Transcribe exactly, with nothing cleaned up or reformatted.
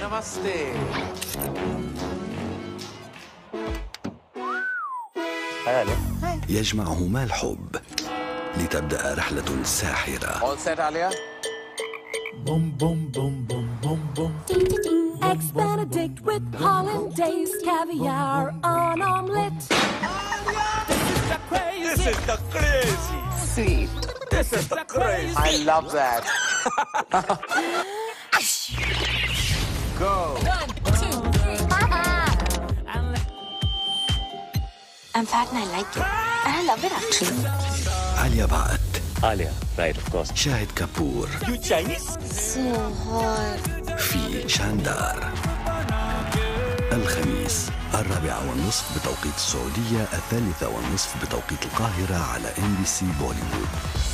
نمستي. هاي عليا. يجمعهما الحب لتبدأ رحلة ساحرة. All set, Alia? Boom, boom, boom, boom, boom, boom. Ding, ding, ding. Eggs Benedict with hollandaise, caviar on omelette. This is the crazy. Sweet. This is the crazy. I love that. Go. One, two, three. I'm fat and I like it. And I love it actually. عليا بعت. Alia, right, of course. شاهد كابور. You Chinese? So hot. في شاندار. الخميس الرابعة والنصف بتوقيت السعودية، الثالثة والنصف بتوقيت القاهرة على إم بي سي بوليوود.